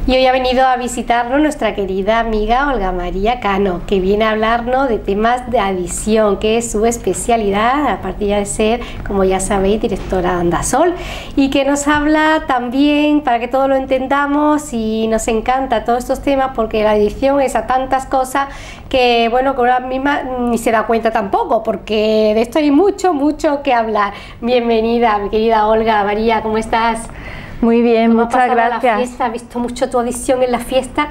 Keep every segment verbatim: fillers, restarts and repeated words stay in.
Y hoy ha venido a visitarnos nuestra querida amiga Olga María Cano, que viene a hablarnos de temas de adicción, que es su especialidad, aparte ya de ser, como ya sabéis, directora de Andasol, y que nos habla también, para que todos lo entendamos, y nos encanta todos estos temas, porque la adicción es a tantas cosas que, bueno, con la misma ni se da cuenta tampoco, porque de esto hay mucho, mucho que hablar. Bienvenida, mi querida Olga María, ¿cómo estás? Muy bien, muchas gracias. La fiesta, he visto mucho tu adicción en la fiesta.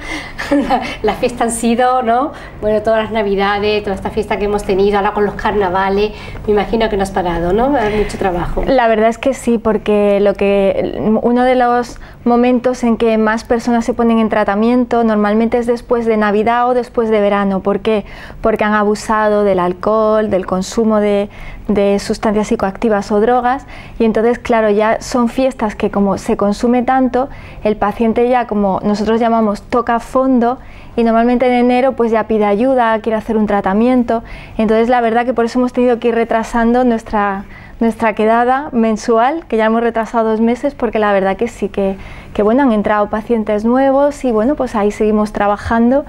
La fiesta han sido, ¿no? Bueno, todas las navidades, toda esta fiesta que hemos tenido, ahora con los carnavales, me imagino que no has parado, ¿no? Hay mucho trabajo. La verdad es que sí, porque lo que uno de los momentos en que más personas se ponen en tratamiento normalmente es después de Navidad o después de verano. ¿Por qué? Porque han abusado del alcohol, del consumo de, de sustancias psicoactivas o drogas, y entonces, claro, ya son fiestas que como se consume tanto, el paciente ya, como nosotros llamamos, toca fondo, y normalmente en enero pues ya pide ayuda, quiere hacer un tratamiento. Entonces la verdad que por eso hemos tenido que ir retrasando nuestra, nuestra quedada mensual, que ya hemos retrasado dos meses, porque la verdad que sí, que, que bueno, han entrado pacientes nuevos y bueno, pues ahí seguimos trabajando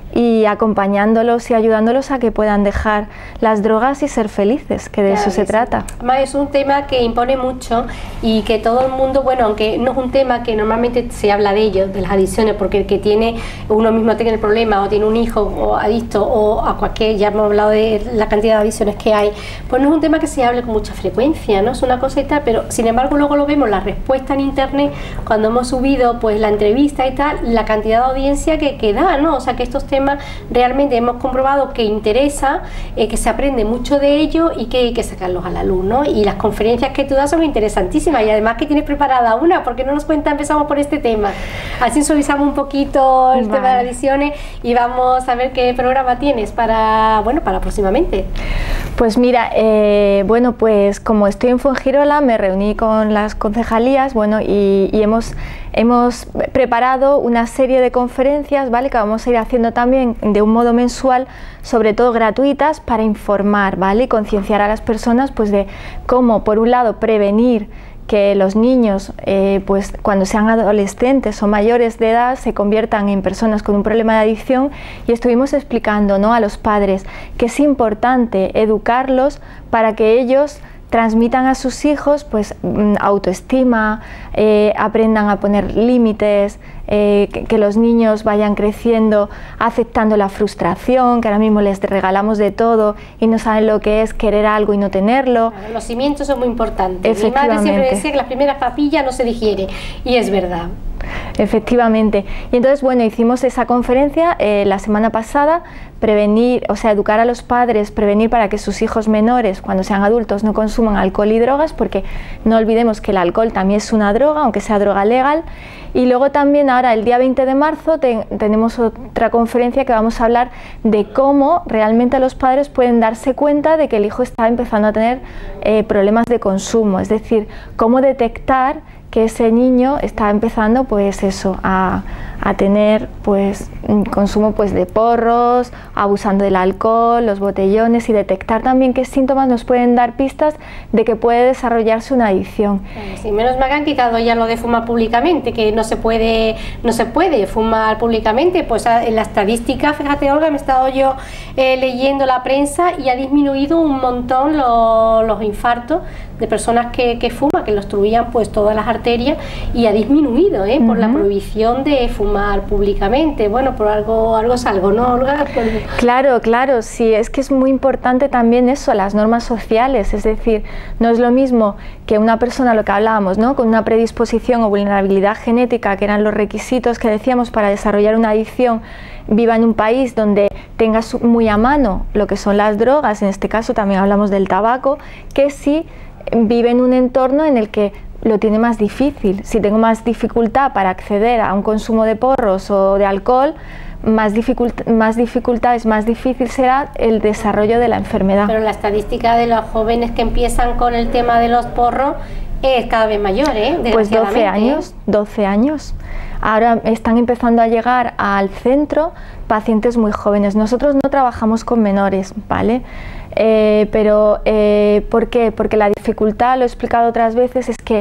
y acompañándolos y ayudándolos a que puedan dejar las drogas y ser felices, que de claro, eso se sí. trata. Además es un tema que impone mucho y que todo el mundo, bueno, aunque no es un tema que normalmente se habla de ello, de las adicciones, porque el que tiene, uno mismo tiene el problema o tiene un hijo o adicto o a cualquier, ya hemos hablado de la cantidad de adicciones que hay, pues no es un tema que se hable con mucha frecuencia, ¿no? Es una cosa y tal, pero sin embargo luego lo vemos, la respuesta en internet, cuando hemos subido pues la entrevista y tal, la cantidad de audiencia que, que da, ¿no? O sea que estos temas realmente hemos comprobado que interesa, eh, que se aprende mucho de ello y que hay que sacarlos a la luz, ¿no? Y las conferencias que tú das son interesantísimas y además que tienes preparada una, porque no nos cuenta, empezamos por este tema, así suavizamos un poquito el vale. tema de las adicciones y vamos a ver qué programa tienes para, bueno, para próximamente. Pues mira, eh, bueno, pues como estoy en Fuengirola me reuní con las concejalías, bueno, y, y hemos Hemos preparado una serie de conferencias, ¿vale?, que vamos a ir haciendo también de un modo mensual, sobre todo gratuitas, para informar, ¿vale?, y concienciar a las personas pues de cómo, por un lado, prevenir que los niños, eh, pues cuando sean adolescentes o mayores de edad, se conviertan en personas con un problema de adicción, y estuvimos explicando, ¿no?, a los padres que es importante educarlos para que ellos transmitan a sus hijos pues autoestima, eh, aprendan a poner límites, eh, que, que los niños vayan creciendo aceptando la frustración, que ahora mismo les regalamos de todo y no saben lo que es querer algo y no tenerlo. Claro, los cimientos son muy importantes. Mi madre siempre decía que las primeras papillas no se digiere, y es verdad. Efectivamente. Y entonces, bueno, hicimos esa conferencia eh, la semana pasada, prevenir, o sea, educar a los padres, prevenir para que sus hijos menores, cuando sean adultos, no consuman alcohol y drogas, porque no olvidemos que el alcohol también es una droga, aunque sea droga legal. Y luego también ahora, el día veinte de marzo, te, tenemos otra conferencia que vamos a hablar de cómo realmente los padres pueden darse cuenta de que el hijo está empezando a tener eh, problemas de consumo, es decir, cómo detectar que ese niño está empezando pues eso, a, a tener pues consumo pues de porros, abusando del alcohol, los botellones, y detectar también qué síntomas nos pueden dar pistas de que puede desarrollarse una adicción. Sí, menos mal que han quitado ya lo de fumar públicamente, que no se puede, no se puede fumar públicamente, pues en la estadística, fíjate Olga, me he estado yo eh, leyendo la prensa y ha disminuido un montón lo, los infartos de personas que, que fuman, que lo obstruían pues todas las arterias, y ha disminuido ¿eh? por uh-huh. la prohibición de fumar públicamente. Bueno, por algo, algo es algo, ¿no, Olga? Claro, claro, sí, es que es muy importante también eso, las normas sociales, es decir, no es lo mismo que una persona, lo que hablábamos, ¿no?, con una predisposición o vulnerabilidad genética, que eran los requisitos que decíamos para desarrollar una adicción, viva en un país donde tenga muy a mano lo que son las drogas, en este caso también hablamos del tabaco, que si vive en un entorno en el que lo tiene más difícil. Si tengo más dificultad para acceder a un consumo de porros o de alcohol, más, dificult más dificultades, más difícil será el desarrollo de la enfermedad. Pero la estadística de los jóvenes que empiezan con el tema de los porros es cada vez mayor, ¿eh? Pues doce años, doce años. Ahora están empezando a llegar al centro pacientes muy jóvenes. Nosotros no trabajamos con menores, ¿vale? Eh, pero, eh, ¿por qué? Porque la dificultad, lo he explicado otras veces, es que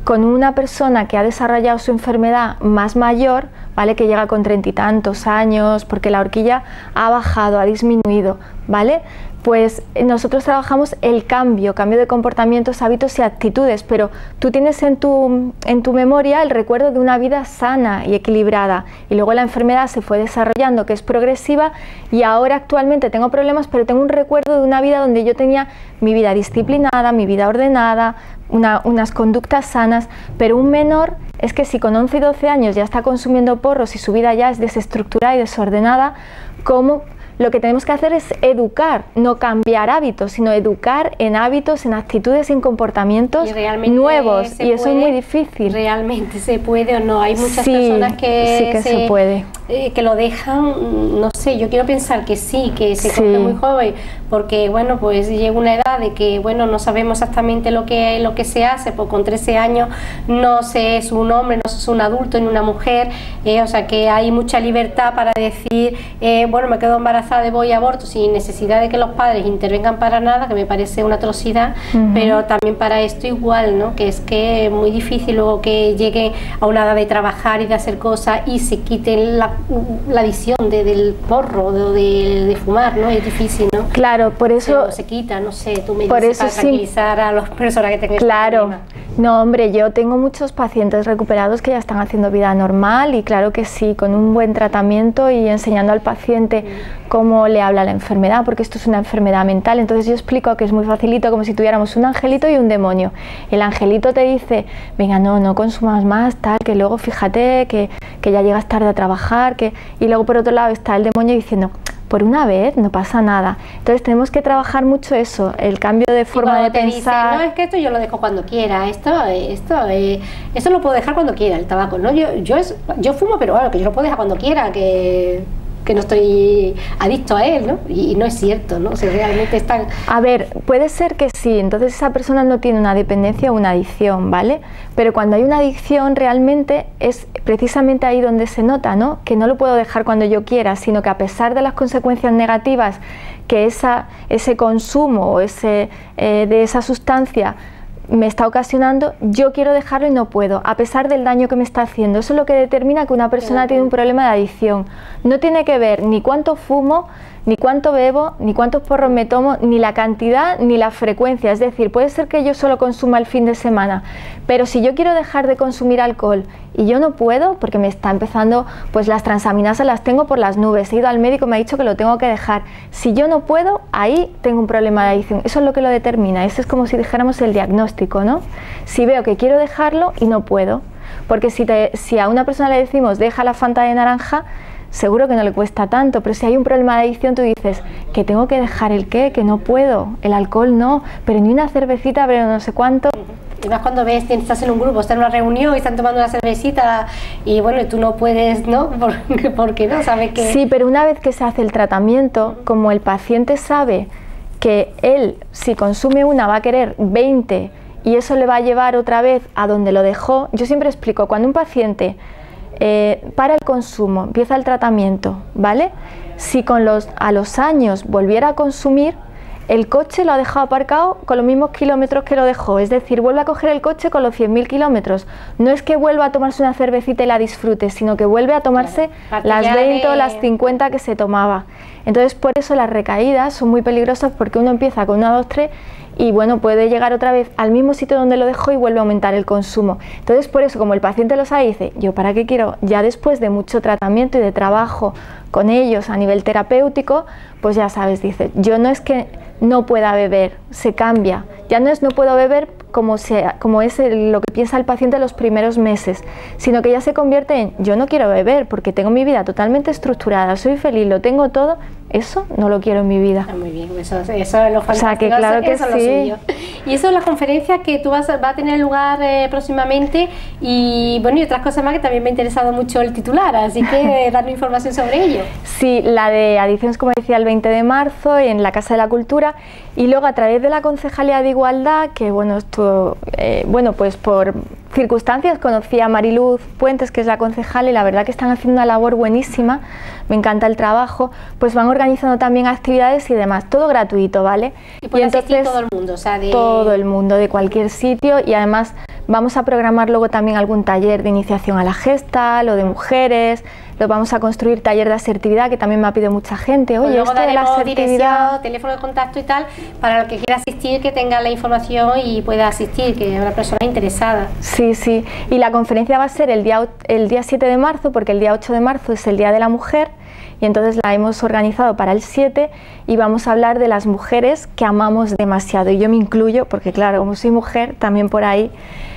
con una persona que ha desarrollado su enfermedad más mayor, ¿vale? Que llega con treinta y tantos años, porque la horquilla ha bajado, ha disminuido, ¿vale? Pues nosotros trabajamos el cambio, cambio de comportamientos, hábitos y actitudes, pero tú tienes en tu, en tu memoria el recuerdo de una vida sana y equilibrada, y luego la enfermedad se fue desarrollando, que es progresiva, y ahora actualmente tengo problemas, pero tengo un recuerdo de una vida donde yo tenía mi vida disciplinada, mi vida ordenada, una, unas conductas sanas, pero un menor es que si con once y doce años ya está consumiendo porros y su vida ya es desestructurada y desordenada, ¿cómo? Lo que tenemos que hacer es educar, no cambiar hábitos, sino educar en hábitos, en actitudes, en comportamientos nuevos, y eso es muy difícil. ¿Realmente se puede o no? Hay muchas sí, personas que, sí que se, se puede. Eh, que lo dejan, no sé, yo quiero pensar que sí, que se sí. coge muy joven, porque bueno, pues llega una edad de que bueno, no sabemos exactamente lo que, lo que se hace, pues con trece años no se es un hombre, no se es un adulto ni una mujer, eh, o sea que hay mucha libertad para decir, eh, bueno, me quedo embarazada, de voy a aborto sin necesidad de que los padres intervengan para nada, que me parece una atrocidad, uh-huh. pero también para esto igual, ¿no? Que es que es muy difícil luego que lleguen a una edad de trabajar y de hacer cosas y se quiten la, la adicción de, del porro, de, de, de fumar, ¿no? Es difícil, ¿no? Claro, por eso... Se, se quita, no sé, tú me por dices eso para tranquilizar sí. a las personas que tengan claro. este problema. No, hombre, yo tengo muchos pacientes recuperados que ya están haciendo vida normal, y claro que sí, con un buen tratamiento y enseñando al paciente mm. cómo le habla la enfermedad, porque esto es una enfermedad mental. Entonces yo explico que es muy facilito, como si tuviéramos un angelito y un demonio. El angelito te dice, venga, no, no consumas más, tal, que luego fíjate que, que ya llegas tarde a trabajar, que... y luego por otro lado está el demonio diciendo, por una vez no pasa nada. Entonces tenemos que trabajar mucho eso, el cambio de forma de te pensar. Dicen, no, es que esto yo lo dejo cuando quiera, esto, esto, eh, esto lo puedo dejar cuando quiera, el tabaco, ¿no? Yo, yo, es, yo fumo, pero bueno, que yo lo puedo dejar cuando quiera, que... que no estoy adicto a él, ¿no? Y, y no es cierto, ¿no? O sea, realmente están... A ver, puede ser que sí, entonces esa persona no tiene una dependencia o una adicción, ¿vale? Pero cuando hay una adicción realmente es precisamente ahí donde se nota, ¿no? Que no lo puedo dejar cuando yo quiera, sino que a pesar de las consecuencias negativas que esa, ese consumo o ese, eh, de esa sustancia me está ocasionando, yo quiero dejarlo y no puedo, a pesar del daño que me está haciendo. Eso es lo que determina que una persona tiene un problema de adicción. No tiene que ver ni cuánto fumo, ni cuánto bebo, ni cuántos porros me tomo, ni la cantidad, ni la frecuencia. Es decir, puede ser que yo solo consuma el fin de semana, pero si yo quiero dejar de consumir alcohol y yo no puedo, porque me está empezando, pues las transaminasas las tengo por las nubes, he ido al médico, me ha dicho que lo tengo que dejar. Si yo no puedo, ahí tengo un problema de adicción. Eso es lo que lo determina. Eso es como si dijéramos el diagnóstico, ¿no? Si veo que quiero dejarlo y no puedo, porque si, te, si a una persona le decimos deja la Fanta de naranja, seguro que no le cuesta tanto, pero si hay un problema de adicción, tú dices que tengo que dejar el qué, que no puedo, el alcohol no, pero ni una cervecita, pero no sé cuánto. Y más cuando ves, estás en un grupo, estás en una reunión y están tomando una cervecita y bueno, y tú no puedes, ¿no? Porque, porque no sabes que... Sí, pero una vez que se hace el tratamiento, como el paciente sabe que él, si consume una, va a querer veinte y eso le va a llevar otra vez a donde lo dejó. Yo siempre explico, cuando un paciente Eh, para el consumo, empieza el tratamiento, ¿vale? Si con los, a los años volviera a consumir, el coche lo ha dejado aparcado con los mismos kilómetros que lo dejó, es decir, vuelve a coger el coche con los cien mil kilómetros. No es que vuelva a tomarse una cervecita y la disfrute, sino que vuelve a tomarse claro, las veinte de... o las cincuenta que se tomaba. Entonces, por eso las recaídas son muy peligrosas, porque uno empieza con una, dos, tres y bueno, puede llegar otra vez al mismo sitio donde lo dejó y vuelve a aumentar el consumo. Entonces, por eso, como el paciente lo sabe, dice, yo para qué quiero, ya después de mucho tratamiento y de trabajo con ellos a nivel terapéutico, pues ya sabes, dice, yo no es que no pueda beber, se cambia, ya no es no puedo beber como, sea, como es el, lo que piensa el paciente en los primeros meses, sino que ya se convierte en yo no quiero beber porque tengo mi vida totalmente estructurada, soy feliz, lo tengo todo, eso no lo quiero en mi vida. Muy bien, eso, eso es lo fantástico. O sea, que claro que eso sí. Y eso es la conferencia que tú vas, va a tener lugar eh, próximamente y bueno, y otras cosas más que también me ha interesado mucho el titular, así que darnos información sobre ello. Sí, la de adicciones, como decía, el veinte de marzo en la Casa de la Cultura, y luego a través de la Concejalía de Igualdad, que bueno, esto, eh, bueno, pues por circunstancias conocí a Mariluz Puentes, que es la concejal, y la verdad que están haciendo una labor buenísima, me encanta el trabajo, pues van organizando también actividades y demás, todo gratuito, ¿vale? Y puede asistir todo el mundo, o sea, de... todo el mundo, de cualquier sitio, y además Vamos a programar luego también algún taller de iniciación a la gesta, lo de mujeres, lo vamos a construir taller de asertividad, que también me ha pedido mucha gente. Oye, pues esto de la asertividad, dirección, teléfono de contacto y tal, para el que quiera asistir, que tenga la información y pueda asistir, que es una persona interesada. Sí, sí. Y la conferencia va a ser el día, el día siete de marzo, porque el día ocho de marzo es el Día de la Mujer, y entonces la hemos organizado para el siete y vamos a hablar de las mujeres que amamos demasiado. Y yo me incluyo, porque claro, como soy mujer, también por ahí.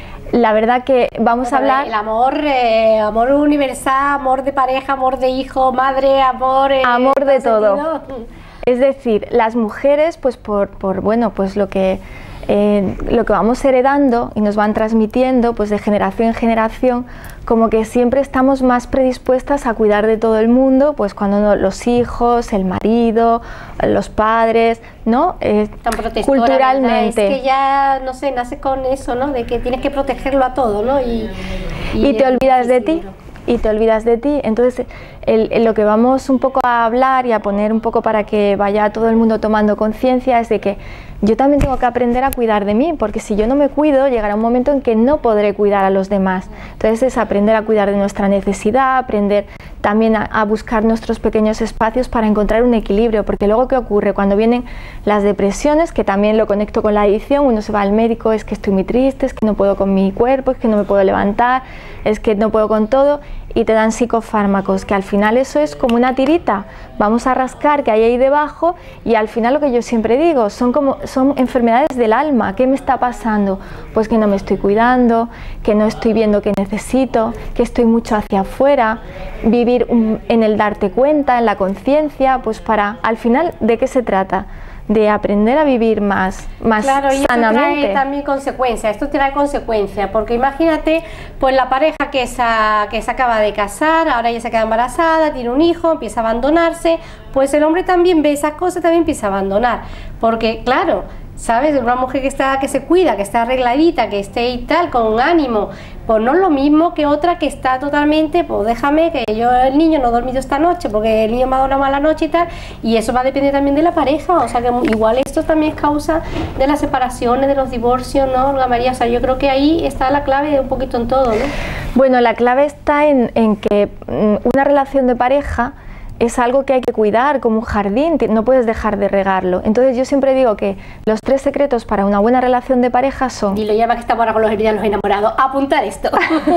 La verdad que vamos a hablar... El amor, eh, amor universal, amor de pareja, amor de hijo, madre, amor... Eh, amor de todo. Sentido. Es decir, las mujeres, pues por, por bueno, pues lo que... Eh, lo que vamos heredando y nos van transmitiendo pues de generación en generación, como que siempre estamos más predispuestas a cuidar de todo el mundo, pues cuando no, los hijos, el marido, los padres, ¿no? Eh, culturalmente. Es que ya, no sé, nace con eso, ¿no? De que tienes que protegerlo a todo, ¿no? Y, y, y te olvidas de ti. Y te olvidas de ti. Entonces el, el, lo que vamos un poco a hablar y a poner un poco para que vaya todo el mundo tomando conciencia es de que yo también tengo que aprender a cuidar de mí, porque si yo no me cuido llegará un momento en que no podré cuidar a los demás. Entonces es aprender a cuidar de nuestra necesidad, aprender también a, a buscar nuestros pequeños espacios para encontrar un equilibrio, porque luego ¿qué ocurre? Cuando vienen las depresiones, que también lo conecto con la adicción, uno se va al médico, es que estoy muy triste, es que no puedo con mi cuerpo, es que no me puedo levantar, es que no puedo con todo, y te dan psicofármacos, que al final eso es como una tirita, vamos a rascar que hay ahí debajo, y al final lo que yo siempre digo, son como son enfermedades del alma. ¿Qué me está pasando? Pues que no me estoy cuidando, que no estoy viendo que necesito, que estoy mucho hacia afuera, vivir un, en el darte cuenta, en la conciencia, pues para, al final, ¿de qué se trata? De aprender a vivir más, más claro, y sanamente. Esto trae también consecuencias, esto trae consecuencias, porque imagínate, pues la pareja que, esa, que se acaba de casar, ahora ella se queda embarazada, tiene un hijo, empieza a abandonarse, pues el hombre también ve esas cosas, también empieza a abandonar, porque claro, ¿sabes? Una mujer que está que se cuida, que está arregladita, que esté y tal, con ánimo, pues no es lo mismo que otra que está totalmente, pues déjame que yo, el niño no he dormido esta noche porque el niño me ha dado una mala noche y tal, y eso va a depender también de la pareja, o sea que igual esto también es causa de las separaciones, de los divorcios, ¿no, Olga María? O sea, yo creo que ahí está la clave un poquito en todo, ¿no? Bueno, la clave está en, en que una relación de pareja es algo que hay que cuidar como un jardín, no puedes dejar de regarlo. Entonces yo siempre digo que los tres secretos para una buena relación de pareja son... Y lo llama que estamos ahora con los heridos los enamorados. Apuntar esto.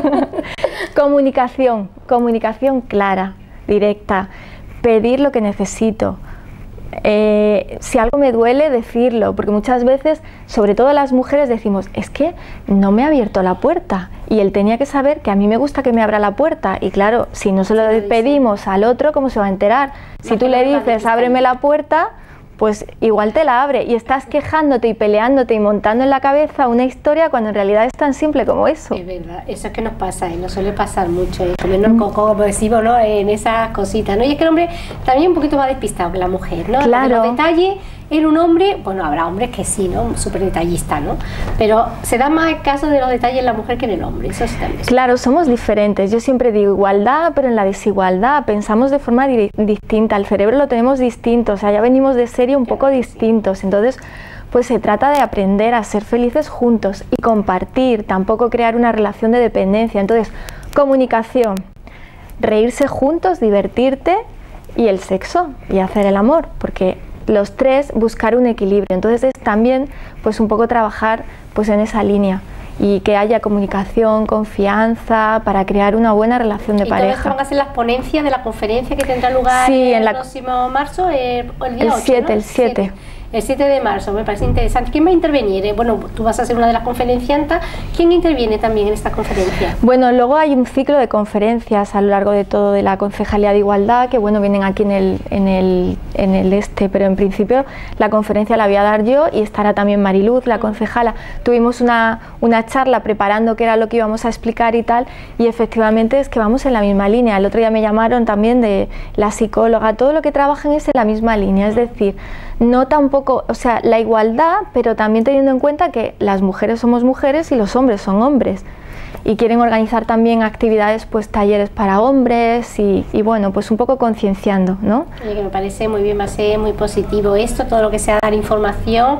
Comunicación, comunicación clara, directa, pedir lo que necesito. Eh, si algo me duele, decirlo, porque muchas veces, sobre todo las mujeres, decimos, es que no me ha abierto la puerta, y él tenía que saber que a mí me gusta que me abra la puerta, y claro, si no se lo pedimos al otro, ¿cómo se va a enterar? Si tú le dices, ábreme la puerta, pues igual te la abre, y estás quejándote y peleándote y montando en la cabeza una historia cuando en realidad es tan simple como eso. Es verdad, eso es que nos pasa, ¿eh? Nos suele pasar mucho, ¿eh? Comernos mm. coco, como decimos, ¿no? En esas cositas, ¿no? Y es que el hombre también un poquito más despistado que la mujer, ¿no? Claro. Los detalles en un hombre, bueno, habrá hombres que sí, ¿no? Súper detallista, ¿no? Pero se da más caso de los detalles en la mujer que en el hombre, eso sí también. Claro, somos diferentes. Yo siempre digo igualdad, pero en la desigualdad pensamos de forma di distinta. El cerebro lo tenemos distinto, o sea, ya venimos de serie un poco distintos. Entonces, pues se trata de aprender a ser felices juntos y compartir, tampoco crear una relación de dependencia. Entonces, comunicación, reírse juntos, divertirte y el sexo y hacer el amor, porque los tres buscar un equilibrio. Entonces es también pues un poco trabajar pues en esa línea y que haya comunicación, confianza para crear una buena relación de ¿Y pareja. ¿Y todo esto van a ser las ponencias de la conferencia que tendrá lugar sí, el en la... próximo marzo, el, el día el ocho, siete, ¿no? el siete. El siete de marzo, me parece interesante. ¿Quién va a intervenir? Eh, bueno, tú vas a ser una de las conferenciantas. ¿Quién interviene también en esta conferencia? Bueno, luego hay un ciclo de conferencias a lo largo de todo de la Concejalía de Igualdad, que bueno, vienen aquí en el, en el, en el este, pero en principio la conferencia la voy a dar yo y estará también Mariluz, la concejala. Tuvimos una, una charla preparando qué era lo que íbamos a explicar y tal, y efectivamente es que vamos en la misma línea. El otro día me llamaron también de la psicóloga, todo lo que trabajan es en la misma línea, es decir, no tampoco, o sea, la igualdad, pero también teniendo en cuenta que las mujeres somos mujeres y los hombres son hombres. y quieren organizar también actividades, pues talleres para hombres y, y bueno, pues un poco concienciando, ¿no? Oye, que me parece muy bien, va a ser muy positivo esto, todo lo que sea dar información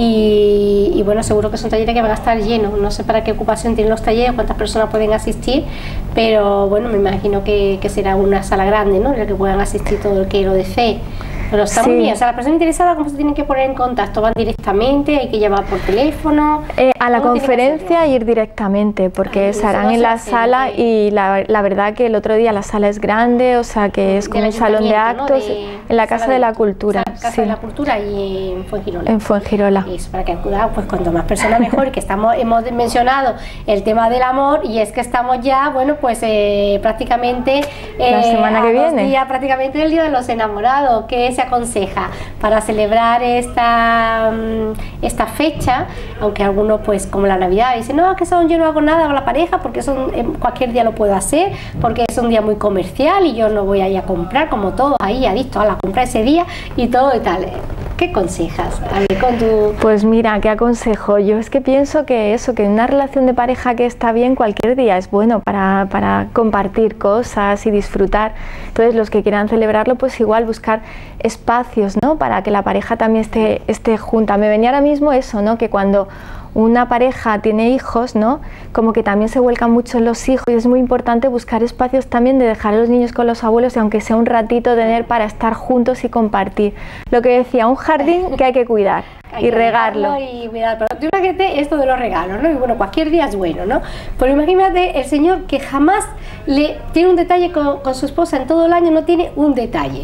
y, y bueno, seguro que son talleres que van a estar llenos, no sé para qué ocupación tienen los talleres, cuántas personas pueden asistir, pero bueno, me imagino que, que será una sala grande, ¿no?, en la que puedan asistir todo el que lo desee. Pero está sí. muy bien, o sea, las personas interesadas, ¿cómo se tienen que poner en contacto? ¿Van directamente? ¿Hay que llamar por teléfono? Eh, a la conferencia ir directamente, porque Ay, se harán en la sala que... y la, la verdad que el otro día la sala es grande, o sea que es como un salón de actos, ¿no? de, en la Casa de, de la Cultura. Casa sí. de la Cultura y en Fuengirola. En Fuengirola. Eso, para que acudan, pues cuanto más personas mejor, y que estamos, hemos mencionado el tema del amor, y es que estamos ya, bueno, pues eh, prácticamente... Eh, la semana que viene. Días, prácticamente el Día de los Enamorados, que es aconseja para celebrar esta, esta fecha, aunque algunos pues como la Navidad dicen no, que son, yo no hago nada con la pareja porque son, cualquier día lo puedo hacer porque es un día muy comercial y yo no voy a ir a comprar como todos ahí adictos a la compra ese día y todo y tal. ¿Qué aconsejas? A ver, con tu... Pues mira, ¿qué aconsejo? Yo es que pienso que eso, que una relación de pareja que está bien cualquier día es bueno para, para compartir cosas y disfrutar. Entonces los que quieran celebrarlo, pues igual buscar espacios, ¿no?, para que la pareja también esté, esté junta. Me venía ahora mismo eso, ¿no?, que cuando una pareja tiene hijos, ¿no?, como que también se vuelcan mucho en los hijos y es muy importante buscar espacios también de dejar a los niños con los abuelos y aunque sea un ratito tener para estar juntos y compartir. Lo que decía, un jardín que hay que cuidar hay y que regarlo. Y cuidar. Pero tú imagínate esto de los regalos, ¿no? Y bueno, cualquier día es bueno, ¿no? Pero imagínate el señor que jamás le tiene un detalle con, con su esposa en todo el año, no tiene un detalle.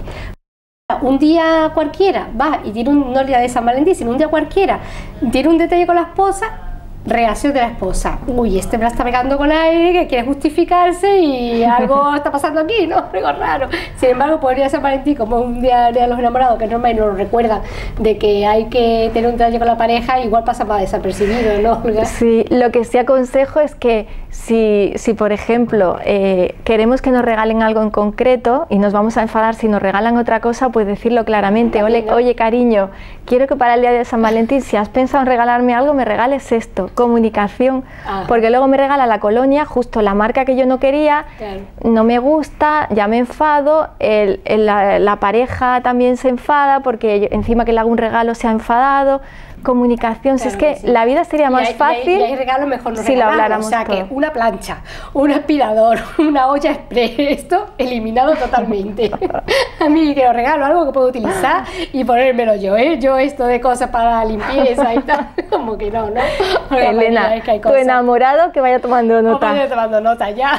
Un día cualquiera va y tiene un, no el día de San Valentín, sino un día cualquiera, tiene un detalle con la esposa, reacción de la esposa, uy, este me la está pegando con aire, que quiere justificarse y algo está pasando aquí, ¿no? Algo raro. Sin embargo, por el día de San Valentín, como un día de los enamorados, que normalmente nos recuerda de que hay que tener un detalle con la pareja, igual pasa para desapercibido, ¿no, Olga? Sí, lo que sí aconsejo es que si, si por ejemplo, eh, queremos que nos regalen algo en concreto y nos vamos a enfadar si nos regalan otra cosa, pues decirlo claramente, oye, oye cariño, quiero que para el día de San Valentín, si has pensado en regalarme algo, me regales esto. Comunicación, Ajá. porque luego me regala la colonia, justo la marca que yo no quería, claro. no me gusta, ya me enfado, el, el, la, la pareja también se enfada porque yo, encima que le hago un regalo se ha enfadado. Comunicación, claro, si es que sí. la vida sería más y hay, fácil y hay, y hay regalo mejor no si lo habláramos. O sea, todo. que una plancha, un aspirador, una olla express, esto eliminado totalmente. A mí que lo regalo, algo que puedo utilizar y ponérmelo yo, ¿eh? Yo esto de cosas para limpieza y tal, como que no, ¿no? Oiga, Elena, María, es que hay tu enamorado que vaya tomando nota. Vaya tomando nota ya.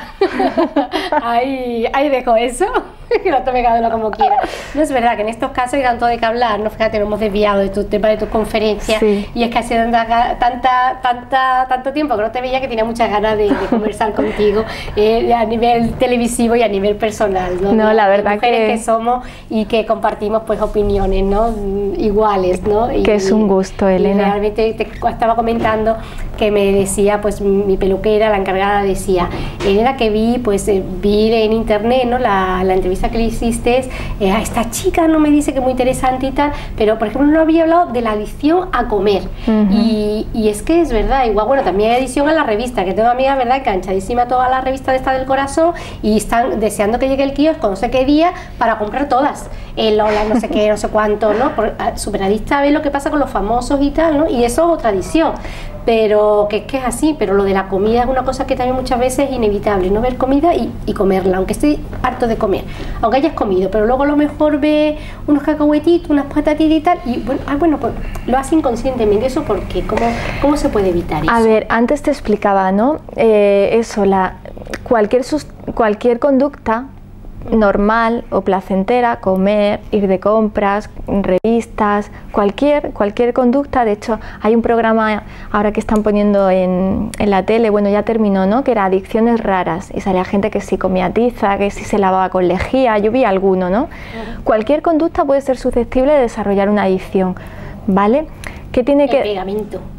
ahí, ahí dejo eso. Que lo tome cada uno como quiera. No es verdad que en estos casos hay tanto de que hablar, no, fíjate, nos hemos desviado de tu tema de tus conferencias sí. y es que ha sido tanta, tanta, tanta, tanto tiempo que no te veía que tenía muchas ganas de, de conversar contigo eh, a nivel televisivo y a nivel personal, ¿no? No, de, la verdad de mujeres que... que somos y que compartimos pues opiniones, ¿no? Iguales, ¿no? Y, que es un gusto, Elena. Y realmente te estaba comentando que me decía, pues mi peluquera, la encargada, decía, Elena, que vi, pues eh, vi en internet, ¿no? La, la entrevista que le hiciste eh, a esta chica, no me dice que muy interesante y tal, pero por ejemplo no había hablado de la adicción a comer. Uh-huh. y, y es que es verdad, igual, bueno, también hay adicción a la revista, que tengo amigas, verdad, enganchadísima toda la revista de esta del corazón y están deseando que llegue el kiosco no sé qué día para comprar todas, el Lola, no sé qué, no sé cuánto, ¿no? Súper adicta a ver lo que pasa con los famosos y tal, ¿no? Y eso es otra adicción. Pero que, que es así, pero lo de la comida es una cosa que también muchas veces es inevitable, no ver comida y, y comerla, aunque esté harto de comer, aunque hayas comido, pero luego a lo mejor ve unos cacahuetitos, unas patatitas y tal, y bueno, ah, bueno pues lo hace inconscientemente. ¿Eso por qué? ¿Cómo, cómo se puede evitar eso? A ver, antes te explicaba, ¿no? Eh, eso, la, cualquier, sus, cualquier conducta normal o placentera, comer, ir de compras, revistas, cualquier, cualquier conducta. De hecho, hay un programa ahora que están poniendo en, en la tele, bueno, ya terminó, ¿no? Que era adicciones raras y salía gente que si comía tiza, que si se lavaba con lejía, yo vi alguno, ¿no? Uh-huh. Cualquier conducta puede ser susceptible de desarrollar una adicción, ¿vale? ¿Qué tiene el que...? pegamento.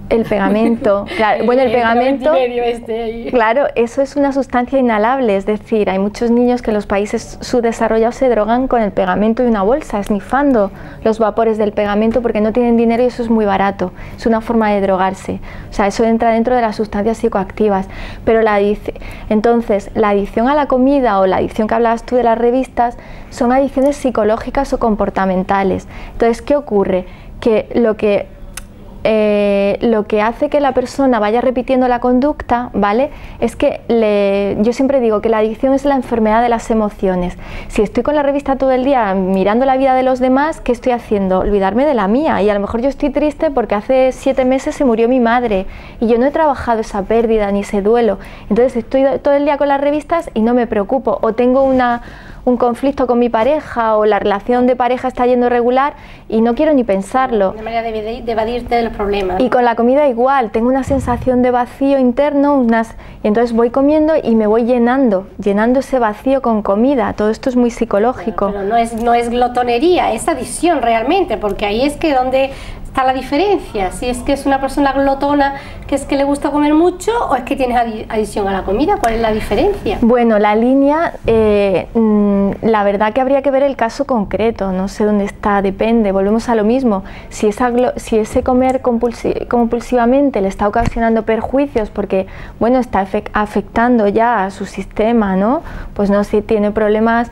El pegamento, claro, bueno, el pegamento, este claro, eso es una sustancia inhalable, es decir, hay muchos niños que en los países subdesarrollados se drogan con el pegamento de una bolsa, esnifando los vapores del pegamento porque no tienen dinero y eso es muy barato, es una forma de drogarse, o sea, eso entra dentro de las sustancias psicoactivas, pero la entonces, la adicción a la comida o la adicción que hablabas tú de las revistas son adicciones psicológicas o comportamentales. Entonces, ¿qué ocurre? Que lo que Eh, lo que hace que la persona vaya repitiendo la conducta, ¿vale? Es que le, yo siempre digo que la adicción es la enfermedad de las emociones. Si estoy con la revista todo el día mirando la vida de los demás, ¿qué estoy haciendo? Olvidarme de la mía. Y a lo mejor yo estoy triste porque hace siete meses se murió mi madre y yo no he trabajado esa pérdida ni ese duelo. Entonces estoy todo el día con las revistas y no me preocupo. O tengo una... un conflicto con mi pareja o la relación de pareja está yendo regular y no quiero ni pensarlo. Una manera de, de evadirte de los problemas. Y con la comida igual, tengo una sensación de vacío interno, unas, y entonces voy comiendo y me voy llenando, llenando ese vacío con comida. Todo esto es muy psicológico. Pero, pero no es, no es glotonería, es adicción realmente, porque ahí es que donde está la diferencia, si es que es una persona glotona que es que le gusta comer mucho o es que tienes adicción a la comida, ¿cuál es la diferencia? Bueno, la línea, eh, la verdad que habría que ver el caso concreto, no sé dónde está, depende, volvemos a lo mismo, si, esa, si ese comer compulsi compulsivamente le está ocasionando perjuicios porque, bueno, está afectando ya a su sistema, ¿no? Pues no, si tiene problemas,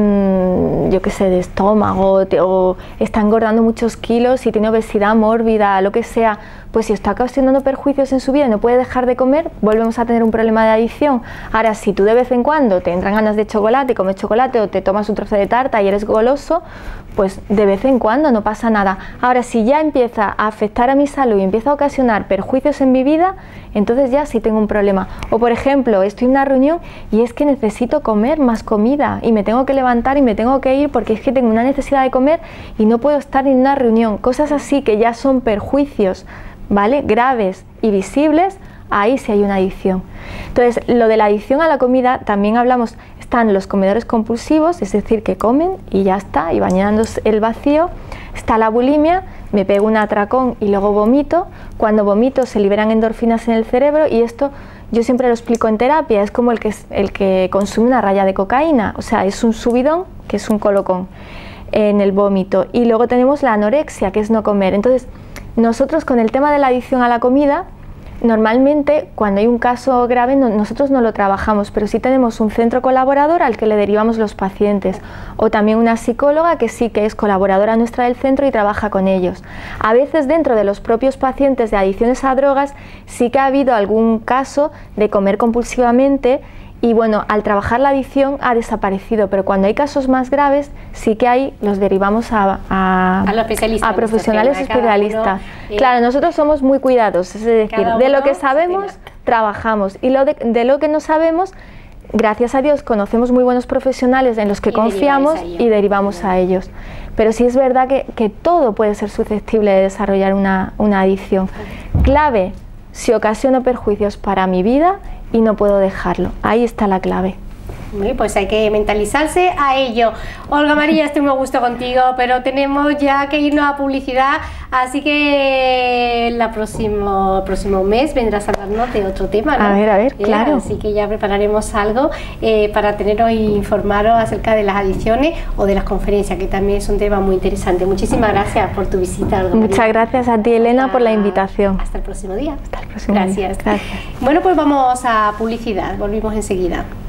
mmm, yo qué sé, de estómago te, o está engordando muchos kilos, si tiene obesidad mórbida, lo que sea, pues si está ocasionando perjuicios en su vida y no puede dejar de comer, volvemos a tener un problema de adicción. Ahora, si tú de vez en cuando te entran ganas de chocolate y comes chocolate o te tomas un trozo de tarta y eres goloso, pues de vez en cuando no pasa nada. Ahora, si ya empieza a afectar a mi salud y empieza a ocasionar perjuicios en mi vida, entonces ya sí tengo un problema. O por ejemplo, estoy en una reunión y es que necesito comer más comida y me tengo que levantar y me tengo que ir porque es que tengo una necesidad de comer y no puedo estar en una reunión. Cosas así que ya son perjuicios, ¿vale?, graves y visibles, ahí sí hay una adicción. Entonces, lo de la adicción a la comida también hablamos, están los comedores compulsivos, es decir, que comen y ya está, y van llenando el vacío. Está la bulimia, me pego un atracón y luego vomito. Cuando vomito se liberan endorfinas en el cerebro y esto yo siempre lo explico en terapia, es como el que, el que consume una raya de cocaína, o sea, es un subidón que es un colocón en el vómito. Y luego tenemos la anorexia, que es no comer. Entonces, nosotros con el tema de la adicción a la comida, normalmente cuando hay un caso grave no, nosotros no lo trabajamos, pero sí tenemos un centro colaborador al que le derivamos los pacientes o también una psicóloga que sí que es colaboradora nuestra del centro y trabaja con ellos. A veces dentro de los propios pacientes de adicciones a drogas sí que ha habido algún caso de comer compulsivamente y bueno, al trabajar la adicción ha desaparecido, pero cuando hay casos más graves sí que hay, los derivamos a, a, a, especialistas a profesionales tema, especialistas. Uno, eh, claro, nosotros somos muy cuidados, es decir, de lo que sabemos trabajamos y lo de, de lo que no sabemos, gracias a Dios conocemos muy buenos profesionales en los que y confiamos y derivamos sí. a ellos. Pero sí es verdad que, que todo puede ser susceptible de desarrollar una, una adicción. Clave, si ocasiono perjuicios para mi vida y no puedo dejarlo. Ahí está la clave. Pues hay que mentalizarse a ello. Olga María, estoy muy a gusto contigo, pero tenemos ya que irnos a publicidad, así que el próximo, próximo mes vendrás a hablarnos de otro tema, ¿no? A ver, a ver, eh, claro. Así que ya prepararemos algo eh, para teneros e informaros acerca de las adicciones o de las conferencias, que también es un tema muy interesante. Muchísimas gracias por tu visita, Olga María. Muchas gracias a ti, Elena, hasta, por la invitación. Hasta el próximo día. Hasta el próximo gracias. día. Gracias. Bueno, pues vamos a publicidad, volvimos enseguida.